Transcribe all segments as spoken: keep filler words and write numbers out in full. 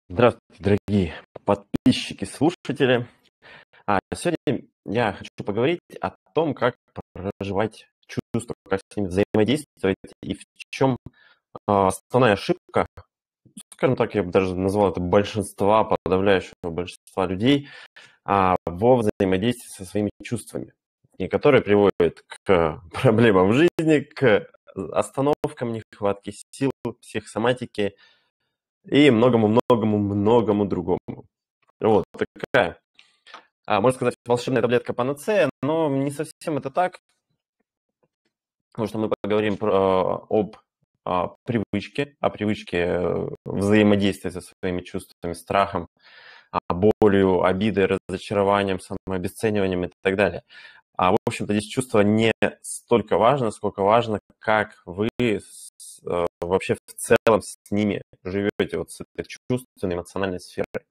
Здравствуйте, дорогие подписчики, слушатели. А сегодня я хочу поговорить о том, как проживать чувства, как с ними взаимодействовать и в чем а, основная ошибка, скажем так, я бы даже назвал это большинства, подавляющего большинства людей а, во взаимодействии со своими чувствами, и которые приводят к проблемам в жизни, к остановкам, нехватке сил, психосоматике и многому-многому-многому другому. Вот такая, а, можно сказать, волшебная таблетка панацея, но не совсем это так, потому что мы поговорим про, об а, привычке, о привычке э, взаимодействия со своими чувствами, страхом, а, болью, обидой, разочарованием, самообесцениванием и так далее. А, в общем-то, здесь чувство не столько важно, сколько важно, как вы с, э, вообще в целом с ними живете, вот с этой чувственной, эмоциональной сферой.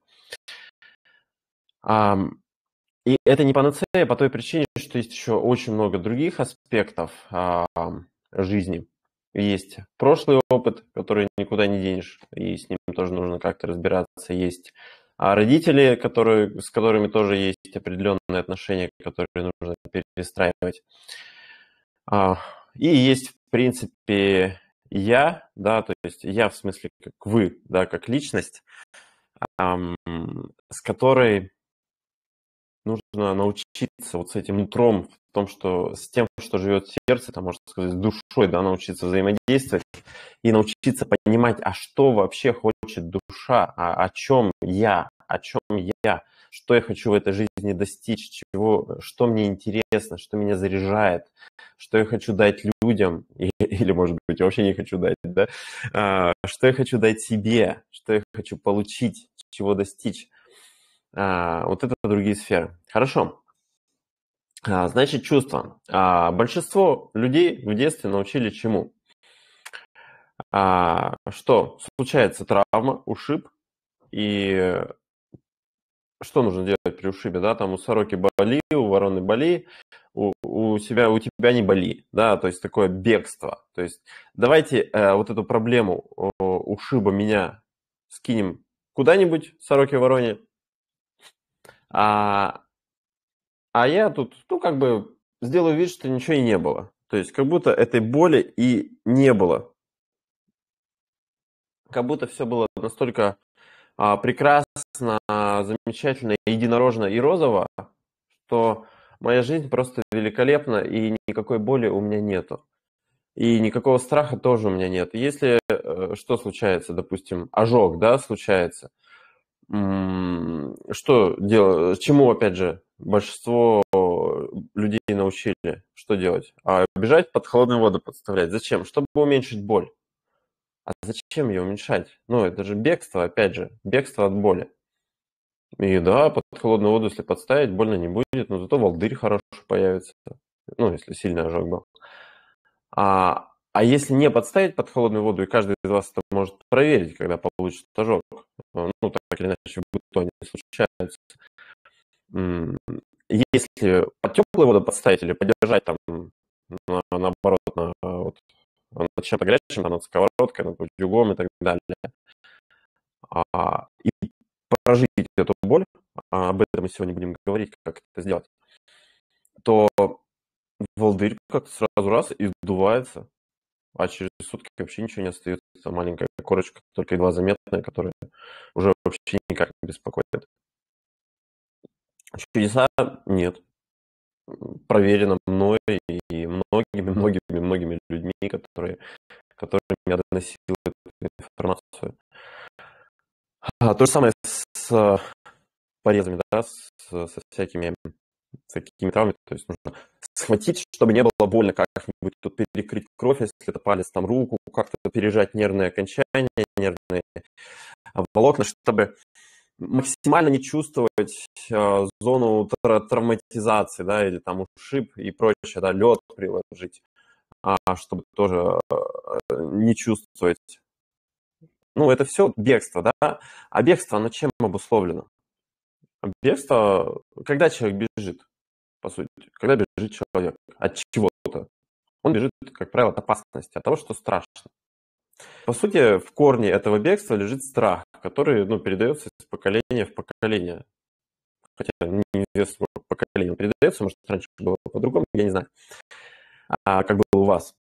Ам, И это не панацея по той причине, что есть еще очень много других аспектов а, жизни. Есть прошлый опыт, который никуда не денешь, и с ним тоже нужно как-то разбираться. Есть а, родители, которые, с которыми тоже есть определенные отношения, которые нужно перестраивать. А, и есть, в принципе, я, да, то есть я в смысле как вы, да, как личность, ам, с которой нужно научиться вот с этим нутром, в том, что с тем, что живет в сердце, там, можно сказать, с душой, да, научиться взаимодействовать и научиться понимать, а что вообще хочет душа, а о чем я, о чем я, что я хочу в этой жизни достичь, чего, что мне интересно, что меня заряжает, что я хочу дать людям, или, может быть, вообще не хочу дать, да, а, что я хочу дать себе, что я хочу получить, чего достичь. А, вот это другие сферы. Хорошо. А, значит, чувства. А, большинство людей в детстве научили чему? А, что случается травма, ушиб, и что нужно делать при ушибе, да? Там у сороки боли, у вороны боли, у, у себя, у тебя не боли, да? То есть такое бегство. То есть давайте э, вот эту проблему о, ушиба меня скинем куда-нибудь, сороке вороне, а А я тут, ну, как бы сделаю вид, что ничего и не было. То есть как будто этой боли и не было. Как будто все было настолько а, прекрасно, замечательно, единорожно и розово, что моя жизнь просто великолепна, и никакой боли у меня нету. И никакого страха тоже у меня нет. Если э, что случается, допустим, ожог, да, случается, м, что делать, чему, опять же, большинство людей научили, что делать? А бежать под холодную воду подставлять. Зачем? Чтобы уменьшить боль. А зачем ее уменьшать? Ну, это же бегство, опять же, бегство от боли. И да, под холодную воду, если подставить, больно не будет, но зато волдырь хороший появится. Ну, если сильный ожог был. А, а если не подставить под холодную воду, и каждый из вас это может проверить, когда получит ожог, ну, так или иначе, в быту они случаются. Если под теплую воду подставить или подержать там, на, наоборот, на, вот, над чем-то горячим, там, над сковородкой, над утюгом и так далее, а, и прожить эту боль, а об этом мы сегодня будем говорить, как это сделать, то волдырь как-то сразу раз и сдувается, а через сутки вообще ничего не остается. Маленькая корочка, только едва заметная, которая уже вообще никак не беспокоит. Чудеса нет. Проверено мной и многими, многими, многими людьми, которые, которым я доносил эту информацию. А, то же самое с порезами, да, с, со всякими такими травмами. То есть нужно схватить, чтобы не было больно, как-нибудь тут перекрыть кровь, если это палец, там руку, как-то пережать нервные окончания, нервные волокна, чтобы максимально не чувствовать э, зону тра- травматизации, да, или там ушиб и прочее, да, лед приложить, а, чтобы тоже э, не чувствовать. Ну, это все бегство, да. А бегство, оно чем обусловлено? Бегство, когда человек бежит, по сути, когда бежит человек от чего-то, он бежит, как правило, от опасности, от того, что страшно. по сути, в корне этого бегства лежит страх, который, ну, передается из поколения в поколение. Хотя неизвестно, сколько поколений он передается, может, раньше было по-другому, я не знаю. А как было у вас?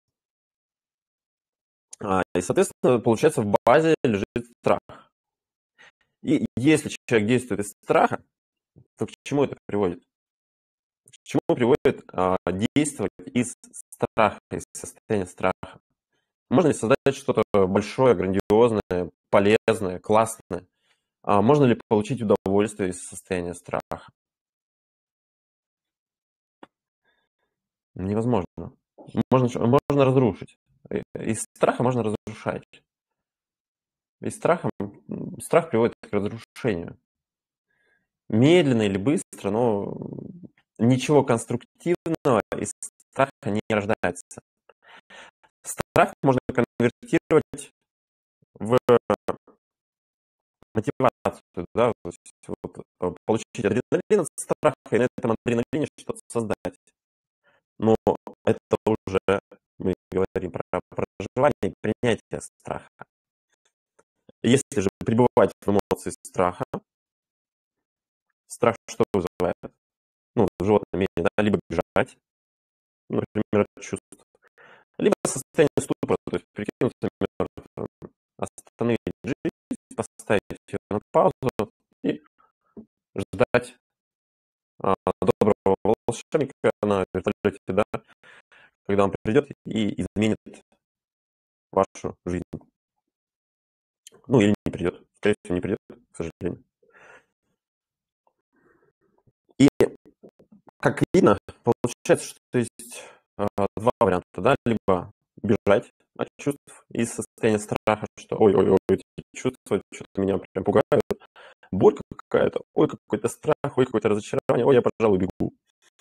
А, и, соответственно, получается, в базе лежит страх. И если человек действует из страха, то к чему это приводит? К чему приводит а, действовать из страха, из состояния страха? Можно ли создать что-то большое, грандиозное, полезное, классное? А можно ли получить удовольствие из состояния страха? Невозможно. Можно, можно разрушить. Из страха можно разрушать. И страхом, страх приводит к разрушению. Медленно или быстро, но ничего конструктивного из страха не рождается. Страх можно конвертировать в мотивацию, да, то есть вот, получить адреналин от страха и на этом адреналине что-то создать. Но это уже мы говорим про проживание и принятие страха. Если же пребывать в эмоции страха, страх что вызывает? Ну, в животном мире, да, либо бежать, ну, например, от чувств, либо состояние ступора, то есть прикинуться мертвым, остановить жизнь, поставить ее на паузу и ждать а, доброго волшебника на вертолете, да, когда он придет и изменит вашу жизнь. Ну, или не придет. Скорее всего, не придет, к сожалению. И, как видно, получается, что есть э, два варианта, да, либо бежать от чувств из состояния страха, что ой-ой-ой, эти чувства что-то меня прям пугают, боль какая-то, ой, какой-то страх, ой, какое-то разочарование, ой, я, пожалуй, бегу.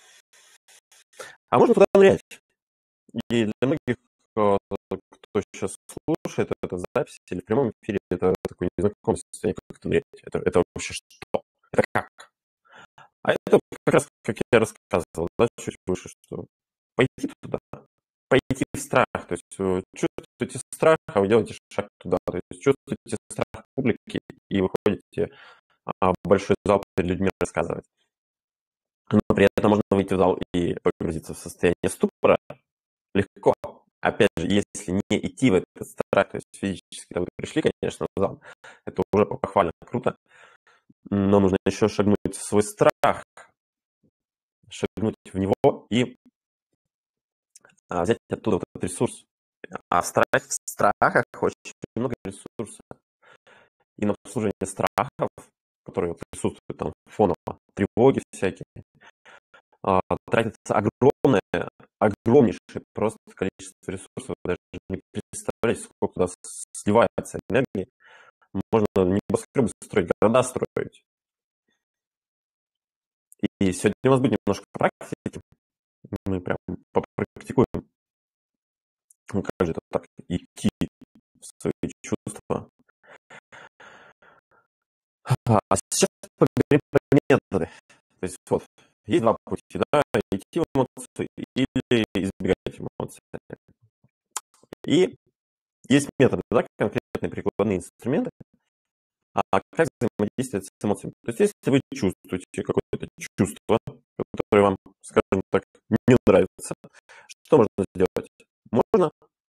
А можно туда нырять. И для многих, кто сейчас слушает эту запись или в прямом эфире, это такое незнакомое состояние, как это нырять. Это, это вообще что? Это как? А это как раз, как я рассказывал, да, чуть выше, что пойти туда, пойти в страх, то есть чувствуете страх, а вы делаете шаг туда, то есть чувствуете страх публики и выходите в большой зал перед людьми рассказывать. Но при этом можно выйти в зал и погрузиться в состояние ступора легко. Опять же, если не идти в этот страх, то есть физически вы пришли, конечно, в зал, это уже похвально круто, но нужно еще шагнуть в свой страх, шагнуть в него и а, взять оттуда вот этот ресурс. А в, страх, в страхах очень много ресурсов. И на обслуживание страхов, которые присутствуют там фоново, тревоги всякие, а, тратится огромное, огромнейшее просто количество ресурсов. Вы даже не представляете, сколько туда сливается энергии. Можно небоскребы строить, города строить. И сегодня у нас будет немножко практики. Мы прям попрактикуем. Ну, как же это так? Идти в свои чувства. А сейчас поговорим про методы. То есть вот, есть два пути, да, идти в эмоции или избегать эмоций. И есть методы, да, конкретные прикладные инструменты, а как взаимодействовать с эмоциями. То есть если вы чувствуете какое-то чувство, которое вам, скажем так, не нравится, что можно сделать? Можно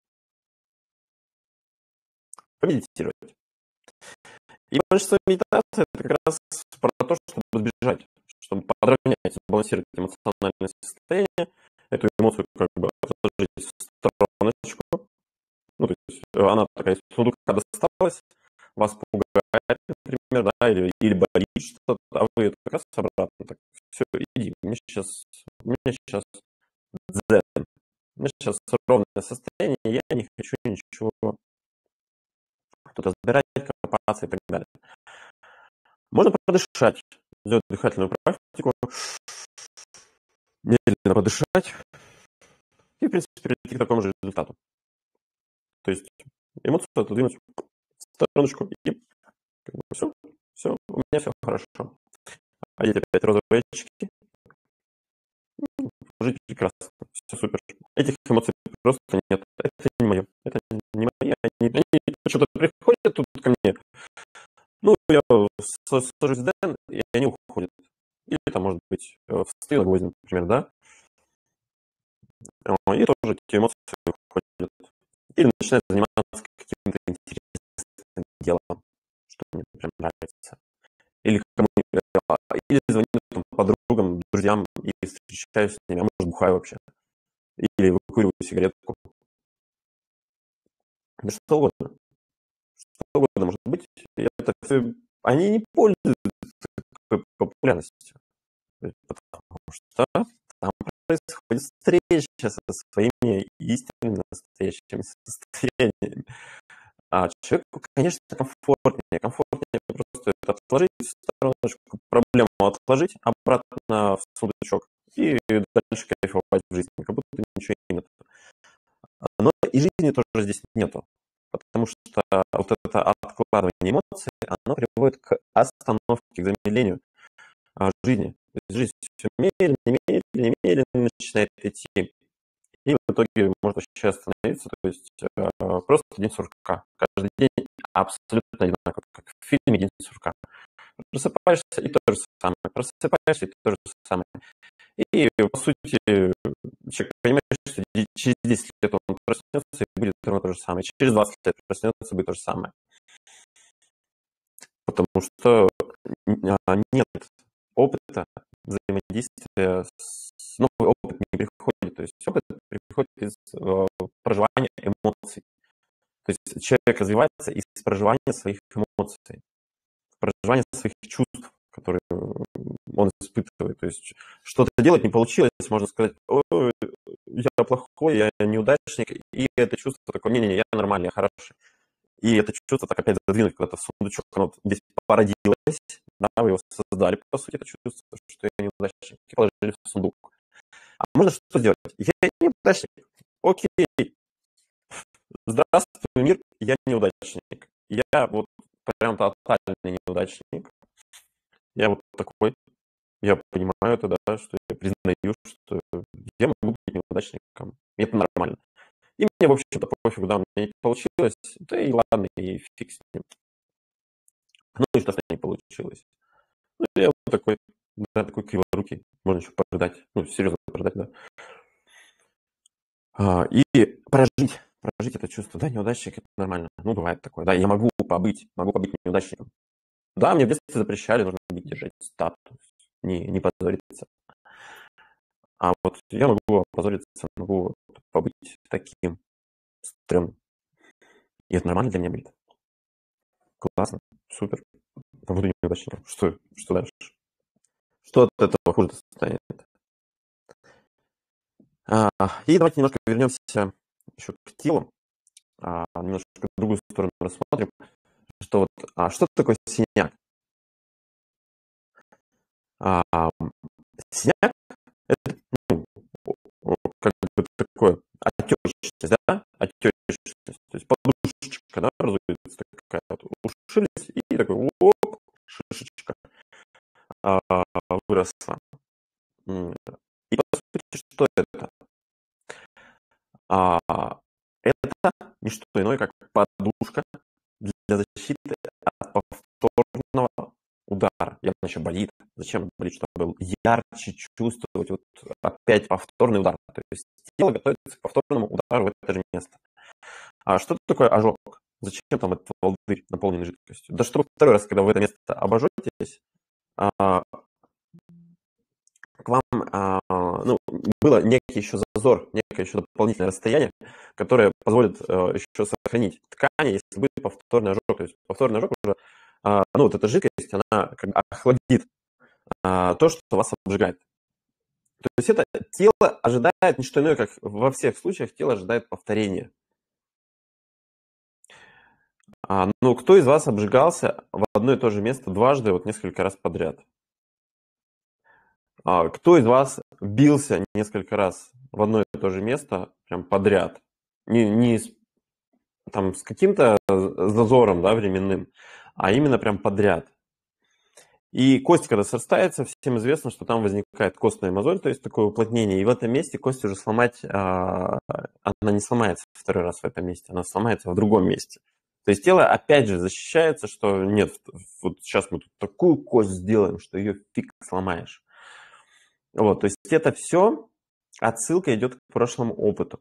помедитировать. И большинство медитации – это как раз про то, чтобы избежать, чтобы подровнять, сбалансировать эмоциональное состояние, эту эмоцию как бы отложить в стороночку. Ну, то есть она такая из сундука досталась, вас пугает, например, да, или, или болит что-то, а вы это как раз обратно. Так, все, иди, мне сейчас, мне сейчас дзен, мне сейчас ровное состояние, я не хочу ничего тут разбирать, копаться и так далее. Можно подышать, сделать дыхательную практику, медленно подышать и, в принципе, прийти к такому же результату. То есть эмоцию отодвинуть в стороночку и как бы все, все, у меня все хорошо. Одеть опять розовые очки, жить прекрасно, все супер. Этих эмоций просто нет, это не мое, это не мое, они, они что-то приходят тут ко мне, ну, я с- сажусь в дзен, и они уходят. Или там, может быть, э, встаю на гвозди, например, да, а, и тоже эти эмоции уходят. Или начинаю заниматься каким-то интересным делом, что мне прям нравится. Или кому а, или звоню там подругам, друзьям и встречаюсь с ними, а может, бухаю вообще. Или выкуриваю сигаретку. Да что угодно. Что угодно может быть. И это всё они не пользуются такой популярностью. То есть потому что там происходит встреча со своими истинными настоящими состояниями. А человеку, конечно, комфортнее. Комфортнее просто это отложить в стороночку, проблему отложить обратно в сундучок и дальше кайфовать в жизни, как будто ничего и нет. Но и жизни тоже здесь нету, потому что вот это откладывание эмоций, оно приводит к остановке, к замедлению а, жизни. То есть жизнь все медленно, медленно, медленно начинает идти. И в итоге может вообще остановиться, то есть э, просто день сурка. Каждый день абсолютно одинаково, как в фильме «День сурка». Просыпаешься и то же самое, просыпаешься и то же самое. И, по сути, человек понимает, что де- через десять лет он проснется и будет ровно то же самое. Через двадцать лет проснется и будет то же самое. Потому что н- а, нет опыта взаимодействия с... Новый опыт не приходит. То есть опыт приходит из э, проживания эмоций. То есть человек развивается из проживания своих эмоций, проживания своих чувств, которые он испытывает. То есть что-то делать не получилось, можно сказать, ой, я плохой, я неудачник, и это чувство такое, не-не-не, я нормальный, я хороший. И это чувство так опять задвинуть куда-то в сундучок, оно вот здесь породилось, да, вы его создали, по сути, это чувство, что я неудачник, и положили в сундук. А можно что сделать? Я неудачник, окей, здравствуй, мир, я неудачник. Я вот прям тотальный неудачник. Я вот такой. Я понимаю это, да, что я признаю, что я могу быть неудачником. И это нормально. И мне, в общем-то, пофигу, да, у меня не получилось. Да и ладно, и фиг с ним. Ну и что, что не получилось. Ну, я вот такой, да, такой криворукий. Можно еще продать. Ну, серьезно продать, да. А, и прожить. Прожить это чувство. Да, неудачник, это нормально. Ну, бывает такое. Да, я могу побыть, могу побыть неудачником. Да, мне в детстве запрещали, нужно не держать статус, не, не позориться. А вот я могу опозориться, могу побыть таким стрёмным. И это нормально для меня будет. Классно, супер. А буду неудачником. Что, что дальше? Что от этого хуже станет? А, и давайте немножко вернемся еще к телу. А, немножко другую сторону рассмотрим. Что вот, а что такое синяк? А, синяк это, ну, как бы такое отечность, да? Отечность. То есть подушечка, да, разумеется, такая вот ушились, и такой оп, шишечка а, выросла. И по сути, что это? А, это не что иное, как подушка для защиты от повторного удара. Явно еще болит. Зачем болит? Чтобы ярче чувствовать вот опять повторный удар. То есть тело готовится к повторному удару в это же место. А что такое ожог? Зачем там этот волдырь, наполненный жидкостью? Да чтобы второй раз, когда вы в это место обожжетесь, а, к вам а, ну, было некий еще зазор, некое еще дополнительное расстояние, которое позволит а, еще сохранить ткани, если будет повторный ожог. То есть повторный ожог уже, а, ну вот эта жидкость, она как бы охладит а, то, что вас обжигает. То есть это тело ожидает не что иное, как во всех случаях тело ожидает повторения. А, ну, кто из вас обжигался в одно и то же место дважды, вот несколько раз подряд? А, кто из вас бился несколько раз в одно и то же место прям подряд? Не, не с, там, с каким-то зазором, да, временным, а именно прям подряд. И кость, когда срастается, всем известно, что там возникает костная мозоль, то есть такое уплотнение. И в этом месте кость уже сломать, а, она не сломается второй раз в этом месте, она сломается в другом месте. То есть тело опять же защищается, что нет, вот сейчас мы тут такую кость сделаем, что ее фиг сломаешь. Вот, то есть это все отсылка идет к прошлому опыту.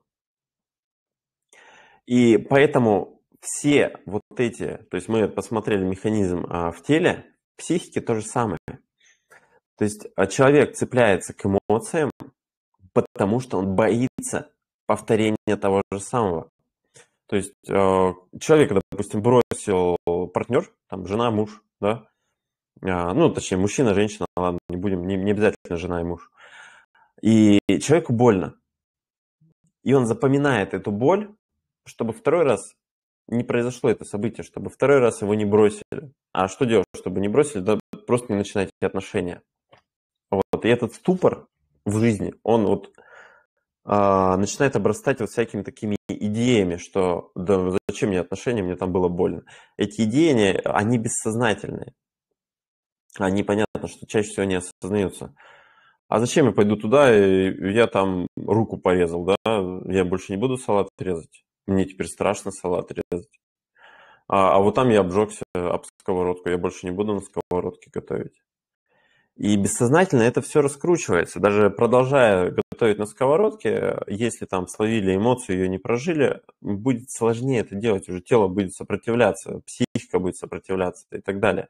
И поэтому все вот эти, то есть мы посмотрели механизм а, в теле, в психике то же самое. То есть а, человек цепляется к эмоциям, потому что он боится повторения того же самого. То есть э, человека, допустим, бросил партнер, там жена, муж, да, а, ну, точнее, мужчина, женщина, ладно, не будем, не, не обязательно жена и муж. И человеку больно. И он запоминает эту боль, чтобы второй раз не произошло это событие, чтобы второй раз его не бросили. А что делать, чтобы не бросили? Да просто не начинать эти отношения. Вот. И этот ступор в жизни, он вот а, начинает обрастать вот всякими такими идеями, что да зачем мне отношения, мне там было больно. Эти идеи, они бессознательные. Они, понятно, что чаще всего не осознаются. А зачем я пойду туда, и я там руку порезал, да? Я больше не буду салат резать. Мне теперь страшно салат резать. А, а вот там я обжегся об сковородку, я больше не буду на сковородке готовить. И бессознательно это все раскручивается. Даже продолжая готовить на сковородке, если там словили эмоцию, ее не прожили, будет сложнее это делать. Уже тело будет сопротивляться, психика будет сопротивляться и так далее.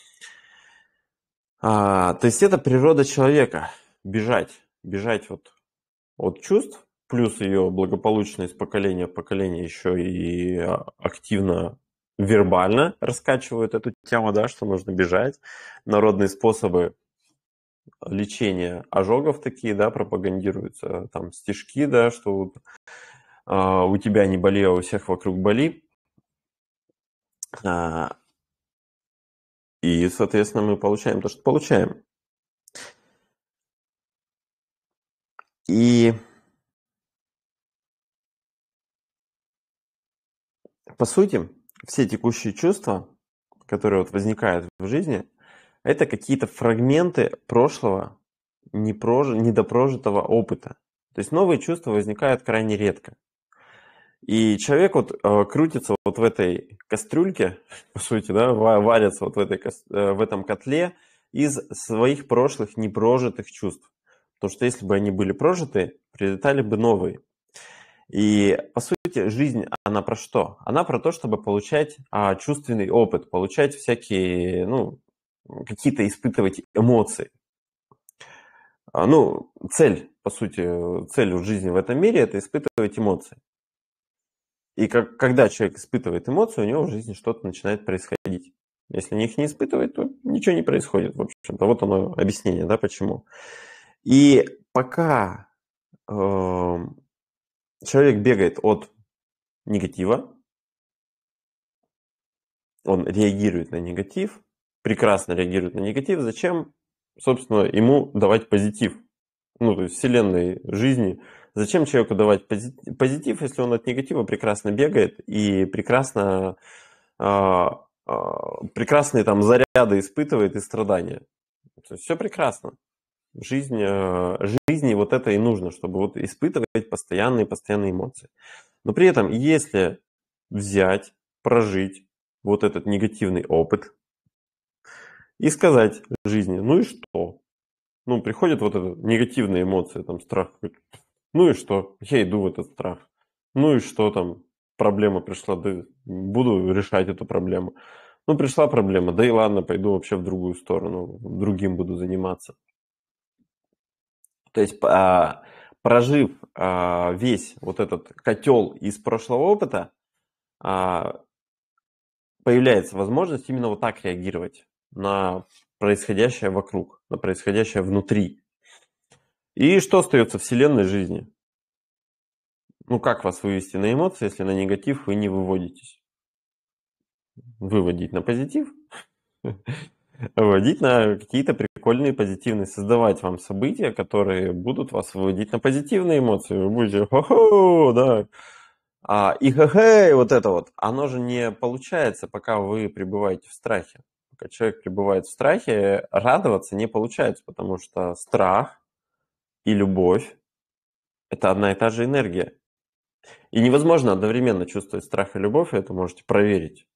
А, то есть это природа человека. Бежать. Бежать вот от чувств, плюс ее благополучно из поколения в поколение еще и активно вербально раскачивают эту тему, да, что нужно бежать. Народные способы лечения ожогов такие, да, пропагандируются, там стишки, да, что вот, а, у тебя не боли, а у всех вокруг боли. А, и, соответственно, мы получаем то, что получаем. И по сути, все текущие чувства, которые вот возникают в жизни, это какие-то фрагменты прошлого, непрож... недопрожитого опыта. То есть новые чувства возникают крайне редко. И человек вот э, крутится вот в этой кастрюльке, по сути, да, варится вот в, этой, э, в этом котле из своих прошлых непрожитых чувств. Потому что если бы они были прожиты, прилетали бы новые. И, по сути, жизнь, она про что? Она про то, чтобы получать а, чувственный опыт, получать всякие, ну, какие-то испытывать эмоции. А, ну, цель, по сути, цель в жизни в этом мире – это испытывать эмоции. И как, когда человек испытывает эмоции, у него в жизни что-то начинает происходить. Если их не испытывает, то ничего не происходит, в общем-то. Вот оно объяснение, да, почему. И пока э, человек бегает от негатива, он реагирует на негатив, прекрасно реагирует на негатив, зачем, собственно, ему давать позитив? Ну, то есть вселенной жизни. Зачем человеку давать позитив, если он от негатива прекрасно бегает и прекрасно, а, а, прекрасные там заряды испытывает и страдания? То есть все прекрасно. Жизнь, а, жизни вот это и нужно, чтобы вот испытывать постоянные, постоянные эмоции. Но при этом, если взять, прожить вот этот негативный опыт и сказать жизни, ну и что? Ну, приходят вот это негативные эмоции, там, страх. Ну и что? Я иду в этот страх. Ну и что там? Проблема пришла, да буду решать эту проблему. Ну, пришла проблема, да и ладно, пойду вообще в другую сторону, другим буду заниматься. То есть, а, прожив а, весь вот этот котел из прошлого опыта, а, появляется возможность именно вот так реагировать на происходящее вокруг, на происходящее внутри. И что остается в вселенной жизни? Ну, как вас вывести на эмоции, если на негатив вы не выводитесь? Выводить на позитив, выводить на какие-то прикольные позитивные, создавать вам события, которые будут вас выводить на позитивные эмоции. Вы будете хо-хо, да. А, и хе-хей, вот это вот, оно же не получается, пока вы пребываете в страхе. Пока человек пребывает в страхе, радоваться не получается, потому что страх и любовь – это одна и та же энергия. И невозможно одновременно чувствовать страх и любовь, это можете проверить.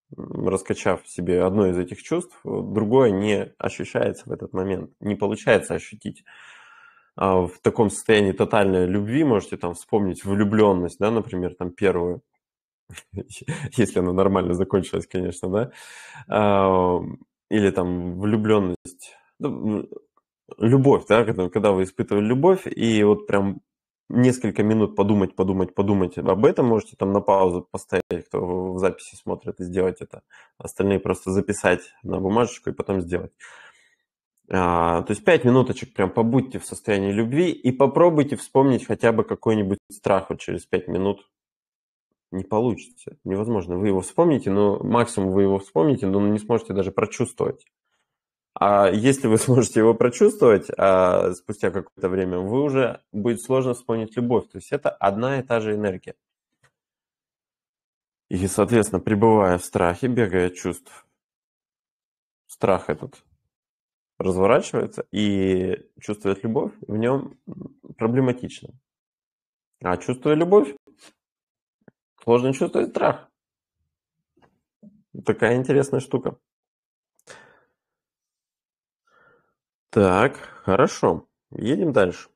раскачав в себе одно из этих чувств, другое не ощущается в этот момент, не получается ощутить. А в таком состоянии тотальной любви можете там вспомнить влюбленность, да, например, там первую, если она нормально закончилась, конечно, да, а, или там влюбленность, ну, любовь, да, когда, когда вы испытывали любовь, и вот прям несколько минут подумать, подумать, подумать об этом, можете там на паузу поставить, кто в записи смотрит, и сделать это. Остальные просто записать на бумажечку и потом сделать. А, то есть пять минуточек прям побудьте в состоянии любви и попробуйте вспомнить хотя бы какой-нибудь страх вот через пять минут. Не получится, невозможно. Вы его вспомните, но максимум вы его вспомните, но не сможете даже прочувствовать. А если вы сможете его прочувствовать, а спустя какое-то время, вы уже будет сложно вспомнить любовь. То есть это одна и та же энергия. И, соответственно, пребывая в страхе, бегая от чувств, страх этот разворачивается, и чувствовать любовь в нем проблематично. А чувствуя любовь, сложно чувствовать страх. Такая интересная штука. Так, хорошо. Едем дальше.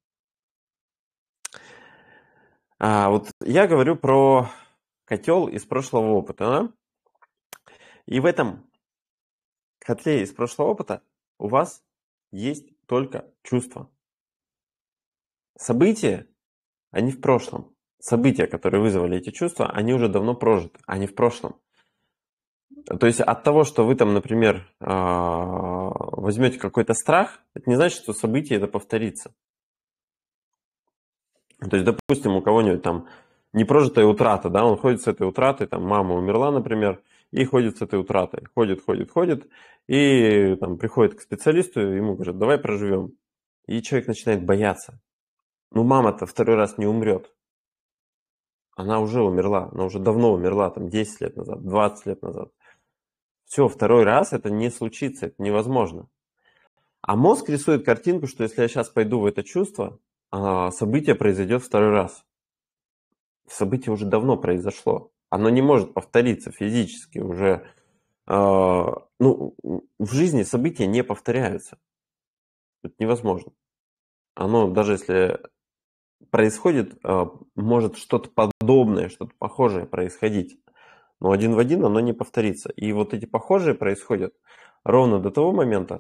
А, вот я говорю про котел из прошлого опыта, да? И в этом котле из прошлого опыта у вас есть только чувства. События, они в прошлом. События, которые вызвали эти чувства, они уже давно прожиты, они в прошлом. То есть от того, что вы там, например, возьмете какой-то страх, это не значит, что событие это повторится. То есть, допустим, у кого-нибудь там непрожитая утрата, да, он ходит с этой утратой, там мама умерла, например, и ходит с этой утратой, ходит, ходит, ходит, и там приходит к специалисту, ему говорят, давай проживем. И человек начинает бояться. Ну, мама-то второй раз не умрет. Она уже умерла, она уже давно умерла, там десять лет назад, двадцать лет назад. Все, второй раз это не случится, это невозможно. А мозг рисует картинку, что если я сейчас пойду в это чувство, событие произойдет второй раз. Событие уже давно произошло. Оно не может повториться физически уже. Ну, в жизни события не повторяются. Это невозможно. Оно, даже если происходит, может что-то подобное, что-то похожее происходить. Но один в один оно не повторится. И вот эти похожие происходят ровно до того момента,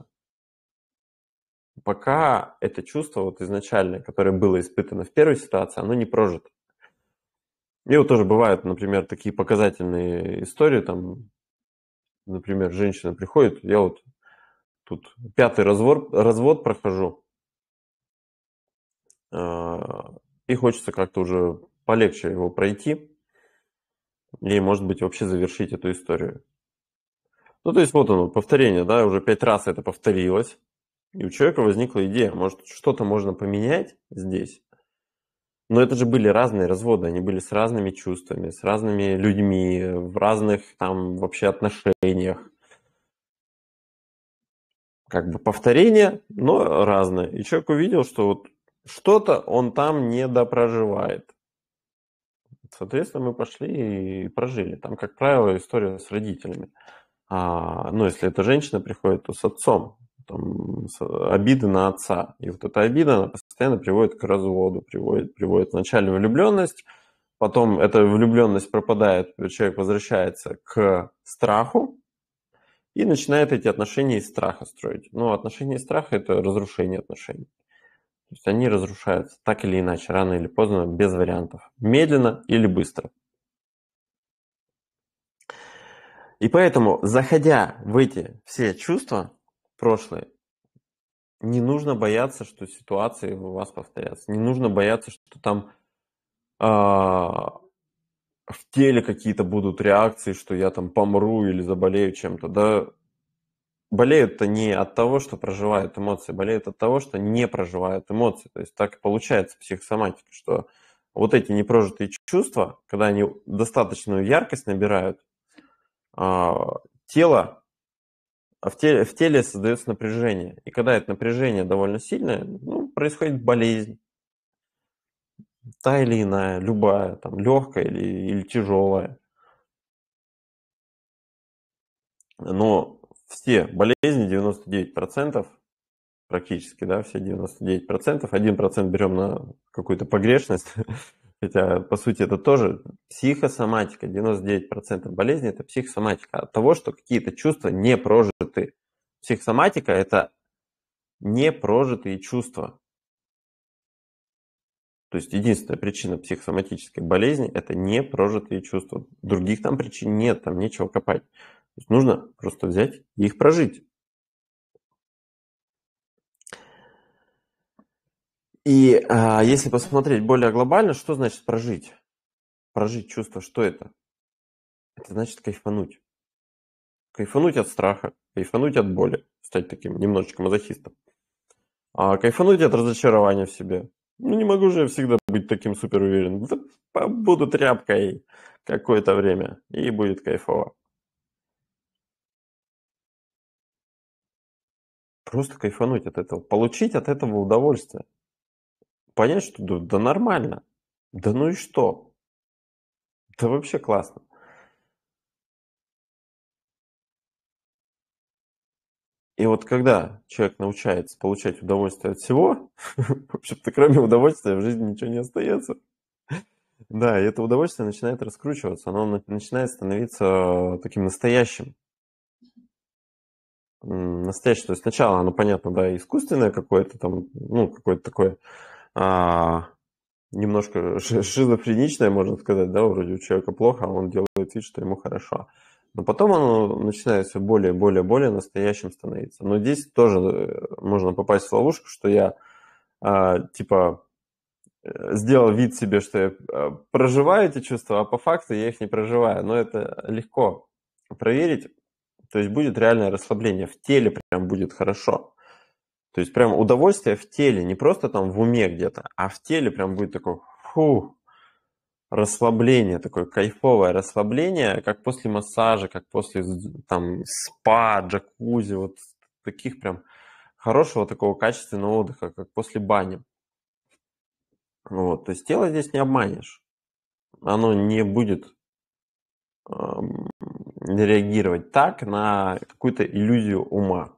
пока это чувство вот изначальное, которое было испытано в первой ситуации, оно не прожито. И вот тоже бывают, например, такие показательные истории, там, например, женщина приходит, я вот тут пятый развод, развод прохожу, и хочется как-то уже полегче его пройти, и, может быть, вообще завершить эту историю. Ну, то есть вот оно, повторение, да, уже пять раз это повторилось, и у человека возникла идея, может, что-то можно поменять здесь. Но это же были разные разводы, они были с разными чувствами, с разными людьми, в разных там вообще отношениях. Как бы повторение, но разное. И человек увидел, что вот что-то он там не допроживает. Соответственно, мы пошли и прожили. Там, как правило, история с родителями. А, ну, если эта женщина приходит, то с отцом. Там, с, обиды на отца. И вот эта обида, она постоянно приводит к разводу, приводит, приводит вначале влюбленность, потом эта влюбленность пропадает, человек возвращается к страху и начинает эти отношения из страха строить. Но отношения из страха – это разрушение отношений. То есть они разрушаются так или иначе, рано или поздно, без вариантов. Медленно или быстро. И поэтому, заходя в эти все чувства прошлые, не нужно бояться, что ситуации у вас повторятся. Не нужно бояться, что там а, в теле какие-то будут реакции, что я там помру или заболею чем-то. Да, болеют-то не от того, что проживают эмоции, болеют от того, что не проживают эмоции. То есть так и получается психосоматика, что вот эти непрожитые чувства, когда они достаточную яркость набирают, тело, в теле, в теле создается напряжение. И когда это напряжение довольно сильное, ну, происходит болезнь. Та или иная, любая, там, легкая или, или тяжелая. Но все болезни, девяносто девять процентов, практически, да, все девяносто девять процентов, один процент берем на какую-то погрешность, хотя, по сути, это тоже психосоматика. девяносто девять процентов болезней – это психосоматика от того, что какие-то чувства не прожиты. Психосоматика – это непрожитые чувства. То есть единственная причина психосоматической болезни – это непрожитые чувства. Других там причин нет, там нечего копать. То есть нужно просто взять и их прожить. И а, если посмотреть более глобально, что значит прожить? Прожить чувство, что это? Это значит кайфануть. Кайфануть от страха, кайфануть от боли, стать таким немножечко мазохистом. А кайфануть от разочарования в себе. Ну, не могу же я всегда быть таким супер уверенным. Да, побуду тряпкой какое-то время, и будет кайфово. Просто кайфануть от этого, получить от этого удовольствие. Понять, что да, да нормально. Да ну и что? Да вообще классно. И вот когда человек научается получать удовольствие от всего, в общем-то, кроме удовольствия в жизни ничего не остается. Да, и это удовольствие начинает раскручиваться, оно на- начинает становиться таким настоящим. М, Настоящим. То есть сначала оно, понятно, да, искусственное какое-то там, ну, какое-то такое а, немножко ши- шизофреничное, можно сказать, да, вроде у человека плохо, а он делает вид, что ему хорошо. Но потом оно начинает все более, более, более настоящим становиться. Но здесь тоже э, можно попасть в ловушку, что я а, типа э, сделал вид себе, что я э, проживаю эти чувства, а по факту я их не проживаю. Но это легко проверить. То есть будет реальное расслабление. В теле прям будет хорошо. То есть прям удовольствие в теле, не просто там в уме где-то, а в теле прям будет такое фу, расслабление, такое кайфовое расслабление, как после массажа, как после там спа, джакузи, вот таких прям хорошего такого качественного отдыха, как после бани. Вот, то есть тело здесь не обманешь. Оно не будет эм, реагировать так на какую-то иллюзию ума.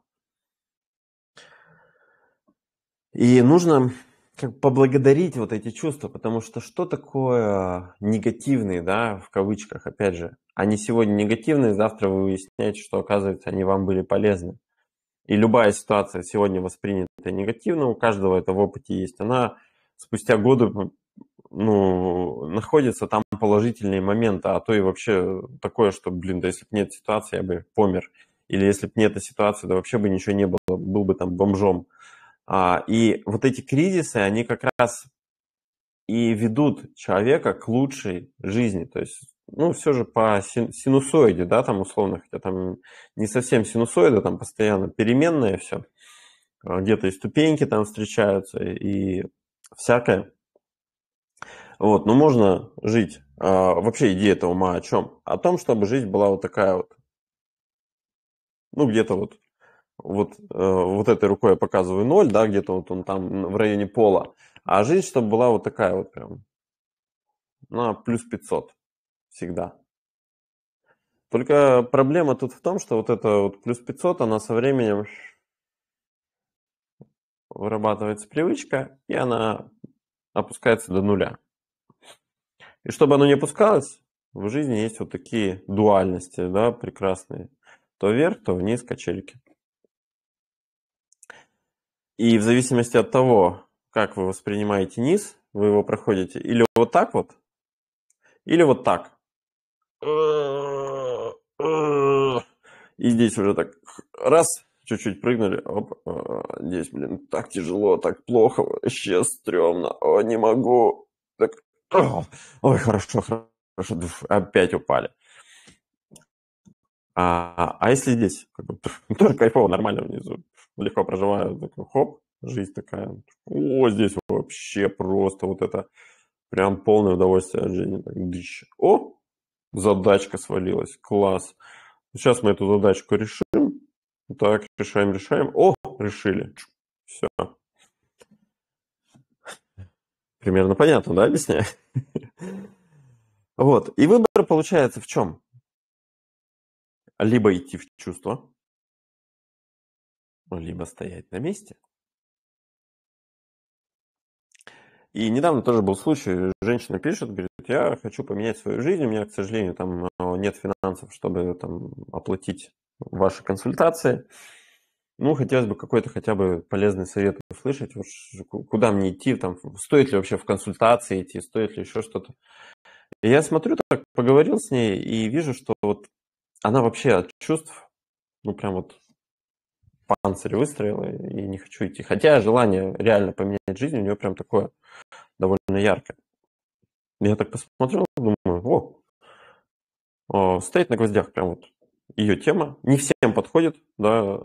И нужно как поблагодарить вот эти чувства, потому что что такое негативные, да, в кавычках, опять же, они сегодня негативные, завтра вы выясняете, что, оказывается, они вам были полезны. И любая ситуация сегодня воспринята негативно, у каждого это в опыте есть, она спустя годы, ну, находится там положительные моменты, а то и вообще такое, что, блин, да если бы нет ситуации, я бы помер. Или если бы нет этой ситуации, да вообще бы ничего не было, был бы там бомжом. А, и вот эти кризисы, они как раз и ведут человека к лучшей жизни. То есть, ну, все же по синусоиде, да, там условно, хотя там не совсем синусоида, там постоянно переменное все. Где-то и ступеньки там встречаются, и всякое. Вот, но можно жить. А, вообще идея этого ума о чем? О том, чтобы жизнь была вот такая вот, ну, где-то вот вот, э, вот этой рукой я показываю ноль, да, где-то вот он там в районе пола, а жизнь, чтобы была вот такая вот прям, на плюс пятьсот всегда. Только проблема тут в том, что вот это вот плюс пятьсот, она со временем вырабатывается привычка, и она опускается до нуля. И чтобы оно не опускалось, в жизни есть вот такие дуальности, да, прекрасные. То вверх, то вниз качельки. И в зависимости от того, как вы воспринимаете низ, вы его проходите или вот так вот, или вот так. И здесь уже так раз, чуть-чуть прыгнули, оп, здесь, блин, так тяжело, так плохо, вообще стрёмно, о, не могу. Так, ой, хорошо, хорошо, опять упали. А, а если здесь, как бы, тоже кайфово, нормально внизу, легко проживаю, такой, хоп, жизнь такая. О, здесь вообще просто вот это прям полное удовольствие от жизни. Так, дыщ. О, задачка свалилась, класс. Сейчас мы эту задачку решим. Так, решаем, решаем. О, решили. Все. Примерно понятно, да, объясняю? Вот. И выбор получается в чем? либо идти в чувство, либо стоять на месте. И недавно тоже был случай, женщина пишет, говорит, я хочу поменять свою жизнь, у меня, к сожалению, там нет финансов, чтобы там оплатить ваши консультации. Ну, хотелось бы какой-то хотя бы полезный совет услышать, вот куда мне идти, там, стоит ли вообще в консультации идти, стоит ли еще что-то. И я смотрю, так поговорил с ней и вижу, что вот она вообще от чувств, ну, прям вот панцирь выстроила и не хочу идти. Хотя желание реально поменять жизнь у нее прям такое довольно яркое. Я так посмотрел, думаю, о, о, стоит на гвоздях прям вот ее тема. Не всем подходит, да.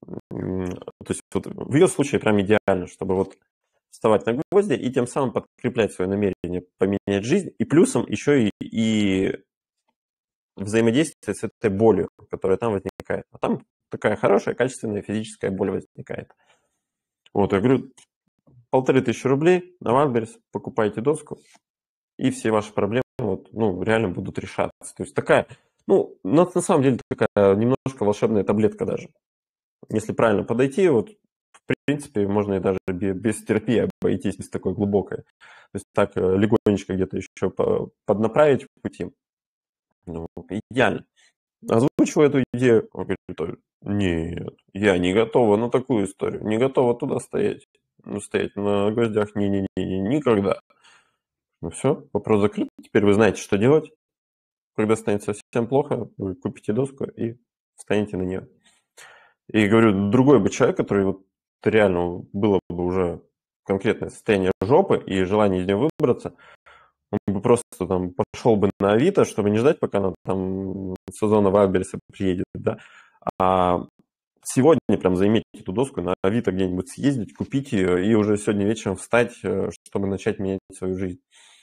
То есть вот в ее случае прям идеально, чтобы вот вставать на гвозди и тем самым подкреплять свое намерение поменять жизнь. И плюсом еще и, и взаимодействие с этой болью, которая там возникает. А там такая хорошая, качественная физическая боль возникает. Вот, я говорю, полторы тысячи рублей на Wildberries, покупайте доску, и все ваши проблемы вот, ну, реально будут решаться. То есть такая, ну, на, на самом деле такая немножко волшебная таблетка даже. Если правильно подойти, вот, в принципе, можно и даже без, без терапии обойтись, без такой глубокой. То есть так легонечко где-то еще поднаправить в пути. Ну, идеально. Озвучиваю эту идею, он говорит, нет, я не готова на такую историю, не готова туда стоять. Ну, стоять на гвоздях не-не-не, никогда. Ну все, вопрос закрыт. Теперь вы знаете, что делать. Когда станет совсем плохо, вы купите доску и встанете на нее. И говорю, другой бы человек, который вот реально было бы уже конкретное состояние жопы и желание из нее выбраться, он бы просто там пошел бы на Авито, чтобы не ждать, пока она там сезона Wildberries приедет, да, а сегодня прям займите эту доску, на Авито где-нибудь съездить, купить ее и уже сегодня вечером встать, чтобы начать менять свою жизнь.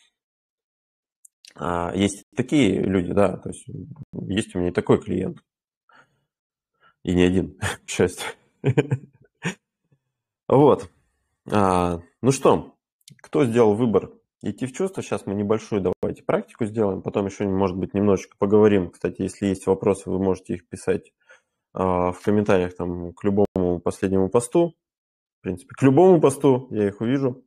А есть такие люди, да, то есть есть у меня и такой клиент. И не один, к счастью. Вот. А, ну что, кто сделал выбор идти в чувство? Сейчас мы небольшую давайте практику сделаем, потом еще, может быть, немножечко поговорим. Кстати, если есть вопросы, вы можете их писать а, в комментариях там, к любому последнему посту. В принципе, к любому посту я их увижу.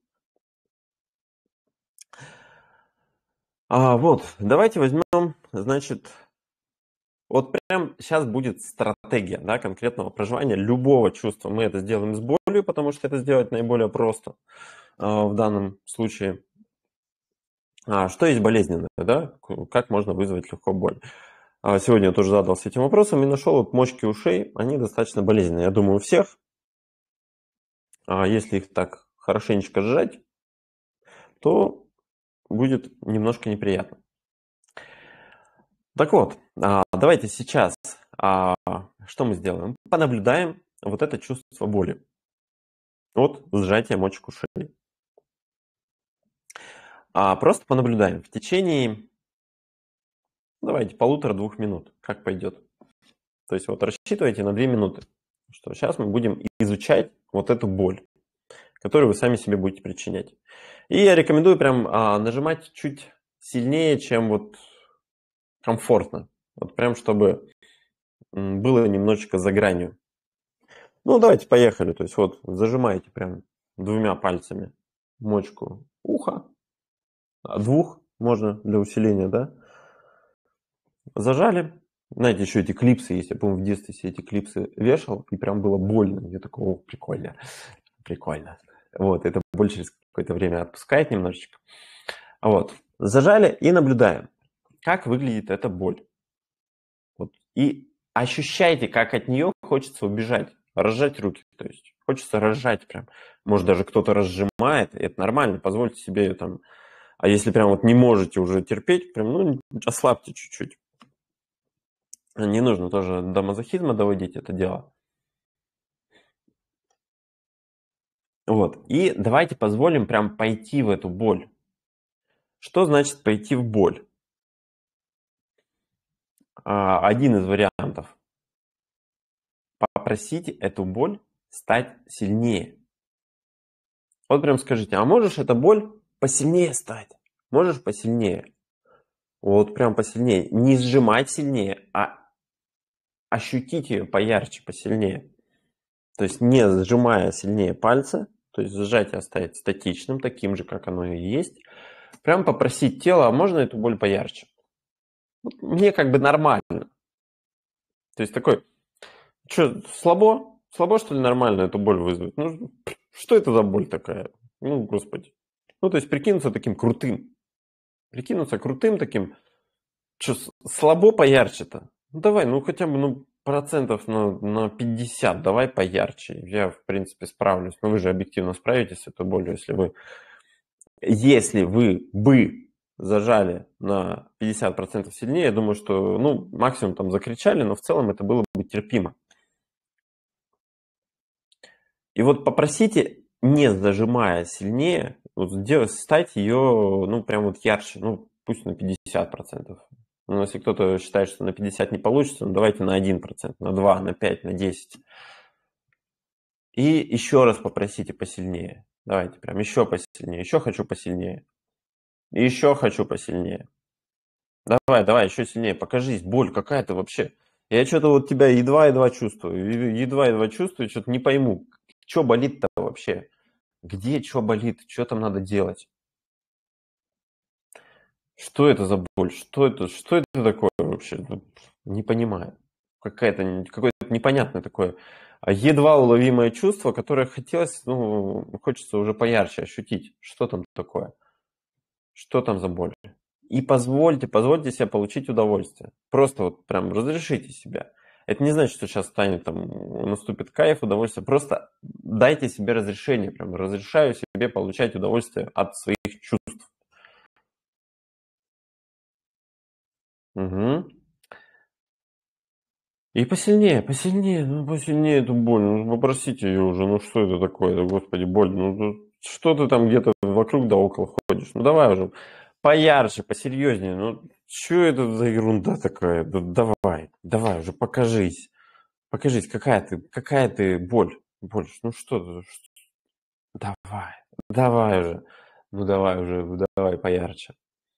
А, вот, давайте возьмем, значит, вот прям сейчас будет стратегия, да, конкретного проживания любого чувства. Мы это сделаем с болью, потому что это сделать наиболее просто а, в данном случае. А, что есть болезненное, да? Как можно вызвать легко боль? А, сегодня я тоже задался этим вопросом и нашел вот мочки ушей, они достаточно болезненные. Я думаю, у всех, а если их так хорошенечко сжать, то будет немножко неприятно. Так вот, давайте сейчас, что мы сделаем? Понаблюдаем вот это чувство боли от сжатия мочек ушей. Просто понаблюдаем в течение, давайте, полутора-двух минут, как пойдет. То есть вот рассчитывайте на две минуты, что сейчас мы будем изучать вот эту боль, которую вы сами себе будете причинять. И я рекомендую прям нажимать чуть сильнее, чем вот комфортно. Вот прям, чтобы было немножечко за гранью. Ну, давайте, поехали. То есть вот зажимаете прям двумя пальцами мочку уха. А двух можно для усиления, да? Зажали. Знаете, еще эти клипсы есть. Я помню, в детстве все эти клипсы вешал, и прям было больно. Я такой, о, прикольно, прикольно. Вот, это боль через какое-то время отпускает немножечко. Вот, зажали и наблюдаем, как выглядит эта боль. Вот. И ощущайте, как от нее хочется убежать, разжать руки. То есть хочется разжать прям. Может, даже кто-то разжимает, и это нормально, позвольте себе ее там. А если прям вот не можете уже терпеть, прям, ну, ослабьте чуть-чуть. Не нужно тоже до мазохизма доводить это дело. Вот. И давайте позволим прям пойти в эту боль. Что значит пойти в боль? Один из вариантов. Попросите эту боль стать сильнее. Вот прям скажите, а можешь эта боль посильнее стать? Можешь посильнее? Вот прям посильнее. Не сжимать сильнее, а ощутить ее поярче, посильнее. То есть не сжимая сильнее пальцы, то есть сжатие оставить статичным, таким же, как оно и есть. Прям попросить тело, а можно эту боль поярче? Вот мне как бы нормально. То есть такой, что, слабо? Слабо, что ли, нормально эту боль вызвать? Ну, что это за боль такая? Ну, господи. Ну, то есть прикинуться таким крутым. Прикинуться крутым таким. Что, слабо поярче-то? Ну, давай, ну, хотя бы, ну, процентов на, на пятьдесят давай поярче. Я, в принципе, справлюсь. Но вы же объективно справитесь с этой болью, если вы... Если вы бы зажали на пятьдесят процентов сильнее, я думаю, что, ну, максимум там закричали, но в целом это было бы терпимо. И вот попросите, не зажимая сильнее, вот сделать, стать ее, ну, прям вот ярче, ну, пусть на пятьдесят процентов. Но если кто-то считает, что на пятьдесят не получится, ну, давайте на один процент, на два, на пять, на десять. И еще раз попросите посильнее. Давайте прям еще посильнее, еще хочу посильнее. И еще хочу посильнее. Давай, давай, еще сильнее, покажись, боль какая-то вообще. Я что-то вот тебя едва-едва чувствую, едва-едва чувствую, что-то не пойму, что болит-то вообще. Где что болит, что там надо делать? Что это за боль? Что это, что это такое вообще? Не понимаю. Какая-то, какое-то непонятное такое едва уловимое чувство, которое хотелось, ну, хочется уже поярче ощутить. Что там такое? Что там за боль? И позвольте, позвольте себе получить удовольствие. Просто вот прям разрешите себя. Это не значит, что сейчас станет там, наступит кайф, удовольствие. Просто дайте себе разрешение. Прям разрешаю себе получать удовольствие от своих чувств. Угу. И посильнее, посильнее, ну посильнее эту боль. Ну попросите ее уже. Ну что это такое, господи, боль. Ну что ты там где-то вокруг да около ходишь? Ну давай уже поярче, посерьезнее. Ну что это за ерунда такая? Да давай, давай уже покажись. Покажись, какая ты, какая ты боль. Боль. Ну что ты? Давай, давай уже. Ну давай уже, давай поярче.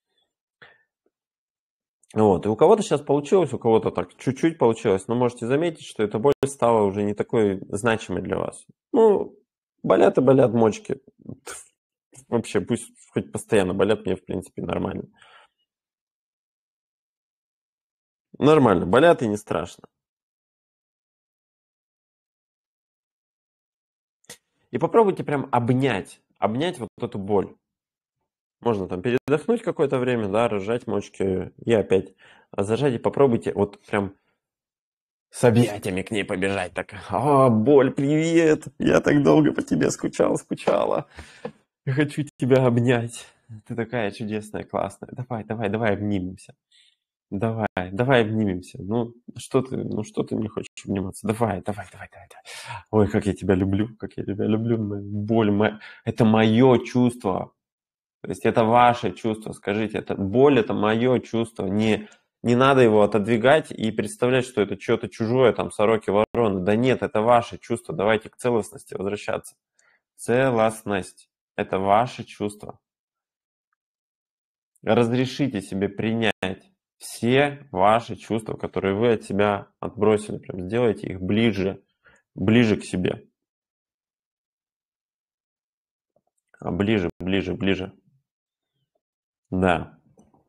Вот. И у кого-то сейчас получилось, у кого-то так чуть-чуть получилось, но можете заметить, что эта боль стала уже не такой значимой для вас. Ну, болят и болят мочки. Вообще, пусть хоть постоянно болят, мне, в принципе, нормально. Нормально, болят и не страшно. И попробуйте прям обнять, обнять вот эту боль. Можно там передохнуть какое-то время, да, разжать мочки и опять зажать. И попробуйте вот прям с объятиями к ней побежать. Так, о, боль, привет, я так долго по тебе скучал, скучала. Я хочу тебя обнять. Ты такая чудесная, классная. Давай, давай, давай обнимемся. Давай, давай обнимемся. Ну, что ты, ну что ты не хочешь обниматься? Давай, давай, давай, давай, давай. Ой, как я тебя люблю, как я тебя люблю. Боль, мо- это мое чувство. То есть это ваше чувство, скажите, это боль, это мое чувство. Не, не надо его отодвигать и представлять, что это что-то чужое, там, сороки, вороны. Да нет, это ваше чувство. Давайте к целостности возвращаться. Целостность. Это ваше чувство. Разрешите себе принять все ваши чувства, которые вы от себя отбросили. Прям сделайте их ближе, ближе к себе. Ближе, ближе, ближе. Да.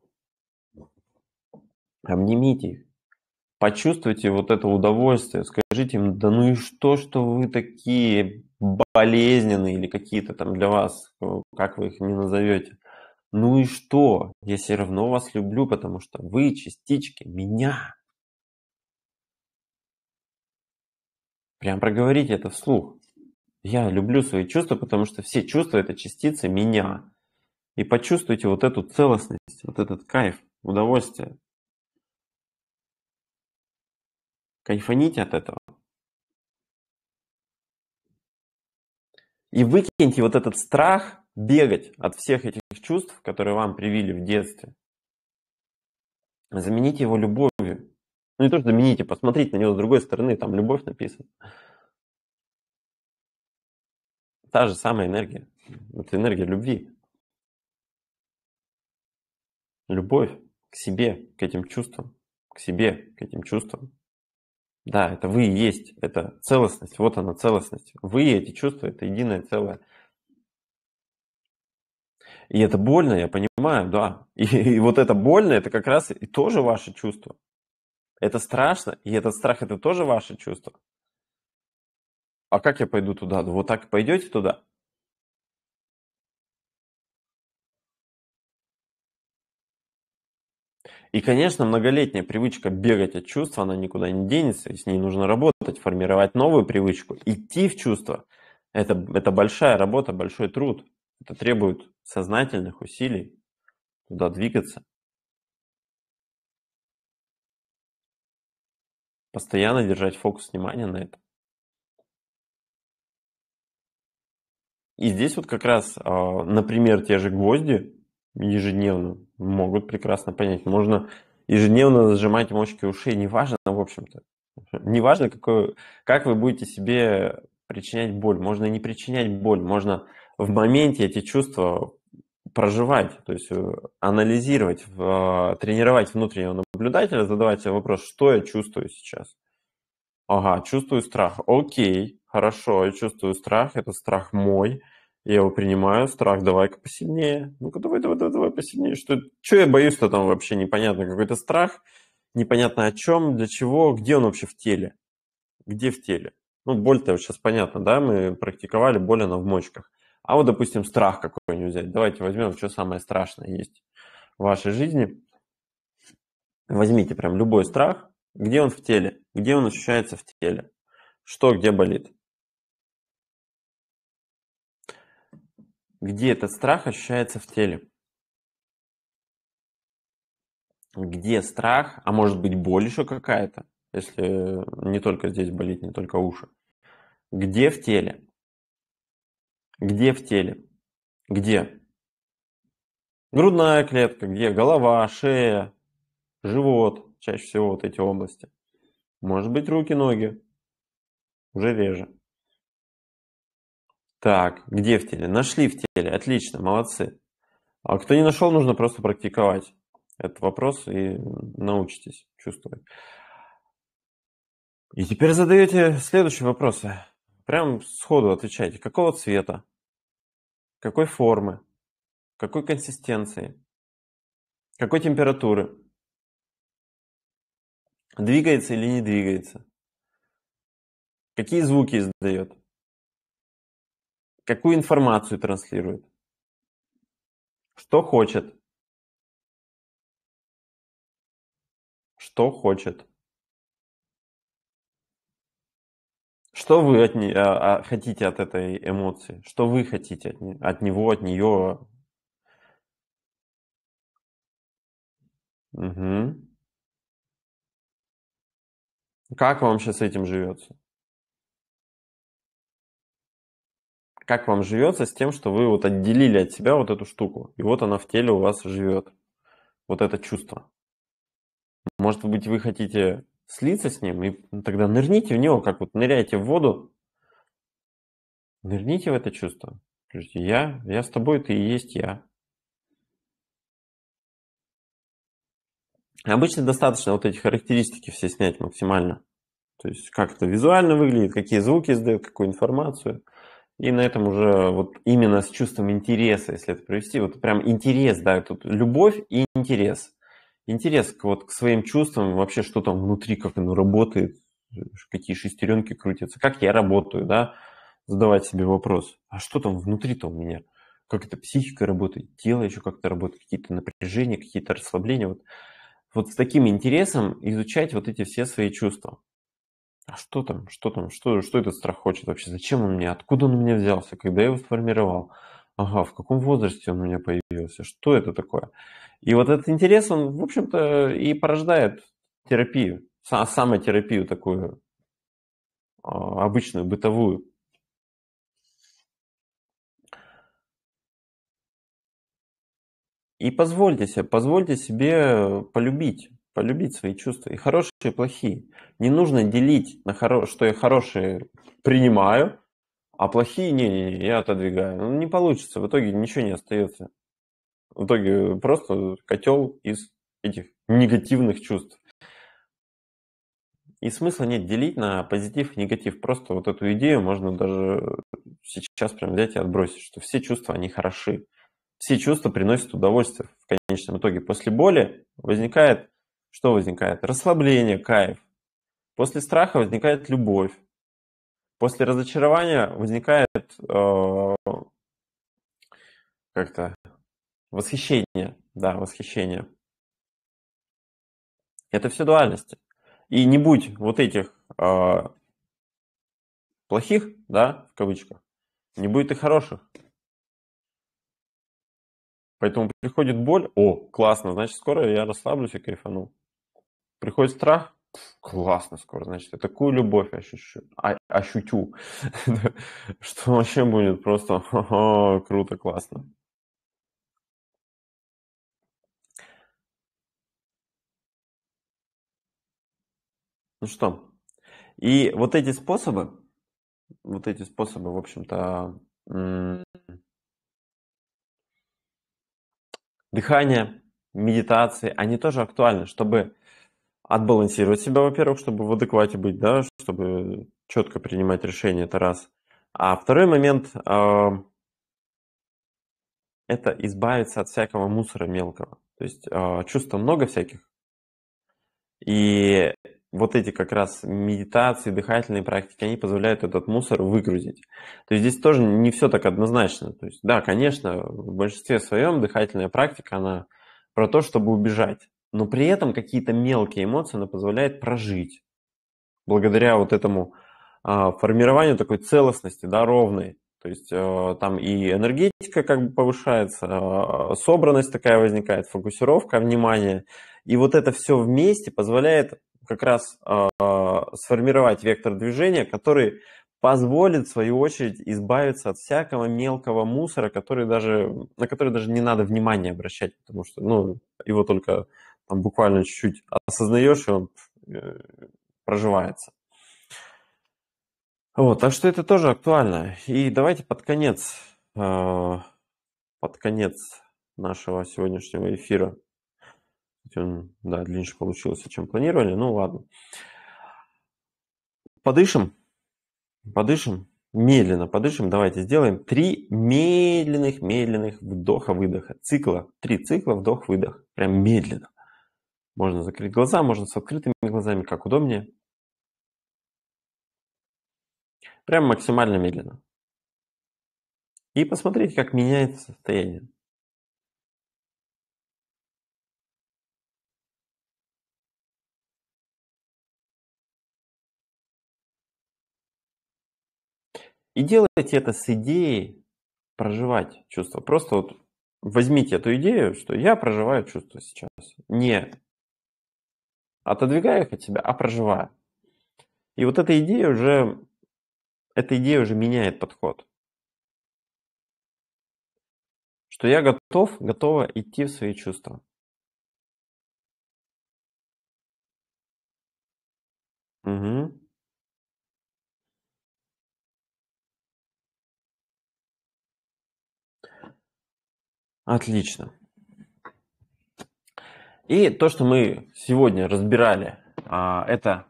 Обнимите их. Почувствуйте вот это удовольствие. Скажите им, да ну и что, что вы такие болезненные или какие-то там для вас, как вы их не назовете. Ну и что? Я все равно вас люблю, потому что вы частички меня. Прям проговорите это вслух. Я люблю свои чувства, потому что все чувства – это частицы меня. И почувствуйте вот эту целостность, вот этот кайф, удовольствие. Кайфаните от этого. И выкиньте вот этот страх бегать от всех этих чувств, которые вам привили в детстве. Замените его любовью. Ну не то, что замените, посмотрите на него с другой стороны, там любовь написана. Та же самая энергия. Это энергия любви. Любовь к себе, к этим чувствам. К себе, к этим чувствам. Да, это вы и есть, это целостность, вот она целостность. Вы и эти чувства, это единое целое. И это больно, я понимаю, да. И, и вот это больно, это как раз и тоже ваше чувство. Это страшно, и этот страх, это тоже ваше чувство. А как я пойду туда? Ну вот так пойдете туда? И, конечно, многолетняя привычка бегать от чувств, она никуда не денется, и с ней нужно работать, формировать новую привычку, идти в чувства. Это, это большая работа, большой труд. Это требует сознательных усилий, туда двигаться, постоянно держать фокус внимания на это. И здесь вот как раз, а, например, те же гвозди ежедневно могут прекрасно понять. Можно ежедневно сжимать мочки ушей, неважно, в общем-то. Неважно, какой, как вы будете себе причинять боль. Можно и не причинять боль, можно в моменте эти чувства проживать, то есть э, анализировать, в- э, тренировать внутреннего наблюдателя, задавать себе вопрос, что я чувствую сейчас. Ага, чувствую страх. Окей, хорошо, я чувствую страх, это страх мой. Я его принимаю, страх, давай-ка посильнее. Ну-ка, давай, давай, давай, давай посильнее. Что, что я боюсь-то там вообще непонятно. Какой-то страх, непонятно о чем, для чего, где он вообще в теле. Где в теле? Ну, боль-то вот сейчас понятно, да, мы практиковали, боль она в мочках. А вот, допустим, страх какой-нибудь взять. Давайте возьмем, что самое страшное есть в вашей жизни. Возьмите прям любой страх, где он в теле, где он ощущается в теле, что где болит. Где этот страх ощущается в теле? Где страх, а может быть боль еще какая-то, если не только здесь болит, не только уши. Где в теле? Где в теле? Где? Грудная клетка, где? Голова, шея, живот, чаще всего вот эти области. Может быть руки, ноги, уже реже. Так, где в теле? Нашли в теле, отлично, молодцы. А кто не нашел, нужно просто практиковать этот вопрос и научитесь чувствовать. И теперь задаете следующие вопросы. Прям сходу отвечайте. Какого цвета? Какой формы? Какой консистенции? Какой температуры? Двигается или не двигается? Какие звуки издает? Какую информацию транслирует? Что хочет? Что хочет? Что вы от не, а, а, хотите от этой эмоции? Что вы хотите от, не, от него, от нее? Угу. Как вам сейчас с этим живется? Как вам живется с тем, что вы вот отделили от себя вот эту штуку, и вот она в теле у вас живет, вот это чувство? Может быть, вы хотите слиться с ним, и тогда нырните в него, как вот ныряете в воду, нырните в это чувство. Скажите, я, я с тобой, ты и есть я. Обычно достаточно вот эти характеристики все снять максимально. То есть как это визуально выглядит, какие звуки издает, какую информацию. И на этом уже вот именно с чувством интереса, если это провести, вот прям интерес, да, тут любовь и интерес. Интерес к, вот, к своим чувствам, вообще что там внутри, как оно работает, какие шестеренки крутятся, как я работаю, да, задавать себе вопрос, а что там внутри-то у меня? Как эта психика работает, тело еще как-то работает, какие-то напряжения, какие-то расслабления. Вот, вот с таким интересом изучать вот эти все свои чувства. А что там, что там, что, что этот страх хочет вообще? Зачем он мне? Откуда он у меня взялся? Когда я его сформировал? Ага, в каком возрасте он у меня появился? Что это такое? И вот этот интерес, он, в общем-то, и порождает терапию, са- самотерапию такую, а, обычную, бытовую. И позвольте себе, позвольте себе полюбить, полюбить свои чувства, и хорошие, и плохие. Не нужно делить на хоро... что я хорошие принимаю, а плохие не-не-не, я отодвигаю. Ну, не получится, в итоге ничего не остается. В итоге просто котел из этих негативных чувств. И смысла нет делить на позитив и негатив. Просто вот эту идею можно даже сейчас прям взять и отбросить, что все чувства, они хороши. Все чувства приносят удовольствие в конечном итоге. После боли возникает, что возникает? Расслабление, кайф. После страха возникает любовь. После разочарования возникает э, как-то восхищение. Да, восхищение. Это все дуальности. И не будь вот этих э, плохих, да, в кавычках, не будет и хороших. Поэтому приходит боль, о, классно, значит, скоро я расслаблюсь и кайфану. Приходит страх, классно скоро, значит, я такую любовь ощущу, а, ощутю, что вообще будет просто круто, классно. Ну что, и вот эти способы, вот эти способы, в общем-то, дыхание, медитации, они тоже актуальны, чтобы отбалансировать себя, во-первых, чтобы в адеквате быть, да, чтобы четко принимать решения, это раз. А второй момент э, это избавиться от всякого мусора мелкого. То есть э, чувств много всяких. И вот эти как раз медитации, дыхательные практики, они позволяют этот мусор выгрузить. То есть здесь тоже не все так однозначно. То есть, да, конечно, в большинстве своем дыхательная практика, она про то, чтобы убежать. Но при этом какие-то мелкие эмоции она позволяет прожить. Благодаря вот этому а, формированию такой целостности, да, ровной. То есть э, там и энергетика как бы повышается, э, собранность такая возникает, фокусировка внимания. И вот это все вместе позволяет как раз э, сформировать вектор движения, который позволит, в свою очередь, избавиться от всякого мелкого мусора, который даже, на который даже не надо внимания обращать, потому что ну, его только там, буквально чуть-чуть осознаешь, и он э, проживается. Вот, так что это тоже актуально. И давайте под конец, э, под конец нашего сегодняшнего эфира, он, да, длиннее получился, чем планировали, ну ладно. Подышим, подышим, медленно подышим. Давайте сделаем три медленных, медленных вдоха-выдоха. Цикла, три цикла вдох-выдох. Прям медленно. Можно закрыть глаза, можно с открытыми глазами, как удобнее. Прям максимально медленно. И посмотреть, как меняется состояние. И делайте это с идеей проживать чувства. Просто вот возьмите эту идею, что я проживаю чувства сейчас. Не отодвигаю их от себя, а проживаю. И вот эта идея уже, эта идея уже меняет подход. Что я готов, готова идти в свои чувства. Угу. Отлично. И то, что мы сегодня разбирали, а, это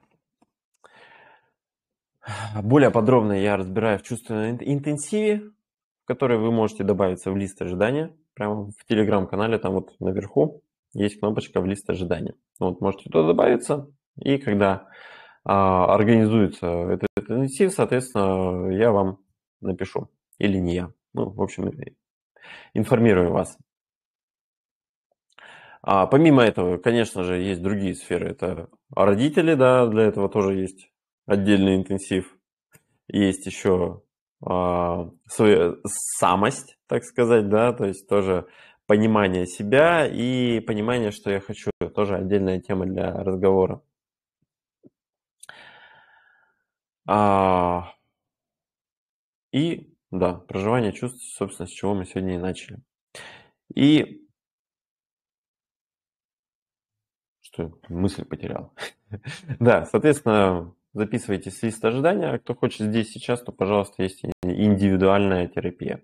более подробно я разбираю в чувственном интенсиве, в который вы можете добавиться в лист ожидания. Прямо в телеграм-канале, там вот наверху есть кнопочка в лист ожидания. Вот, можете туда добавиться, и когда а, организуется этот интенсив, соответственно, я вам напишу. Или не я. Ну, в общем, информирую вас. А помимо этого, конечно же, есть другие сферы. Это родители, да, для этого тоже есть отдельный интенсив. Есть еще а, своя самость, так сказать, да, то есть тоже понимание себя и понимание, что я хочу. Тоже отдельная тема для разговора. А, и, да, проживание чувств, собственно, с чего мы сегодня и начали. И что мысль потерял. Да, соответственно, записывайтесь в лист ожидания. А кто хочет здесь сейчас, то, пожалуйста, есть индивидуальная терапия.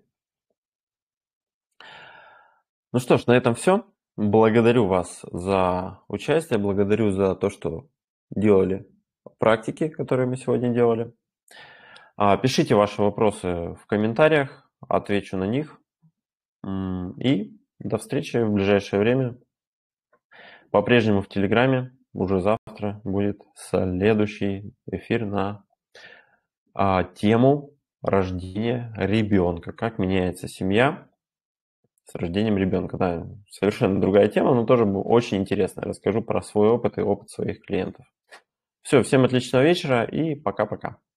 Ну что ж, на этом все. Благодарю вас за участие, благодарю за то, что делали практики, которые мы сегодня делали. А, Пишите ваши вопросы в комментариях, отвечу на них. М, И до встречи в ближайшее время. По-прежнему в Телеграме. Уже завтра будет следующий эфир на а, тему рождения ребенка. Как меняется семья с рождением ребенка. Да, совершенно другая тема, но тоже очень интересная. Расскажу про свой опыт и опыт своих клиентов. Все, всем отличного вечера и пока-пока.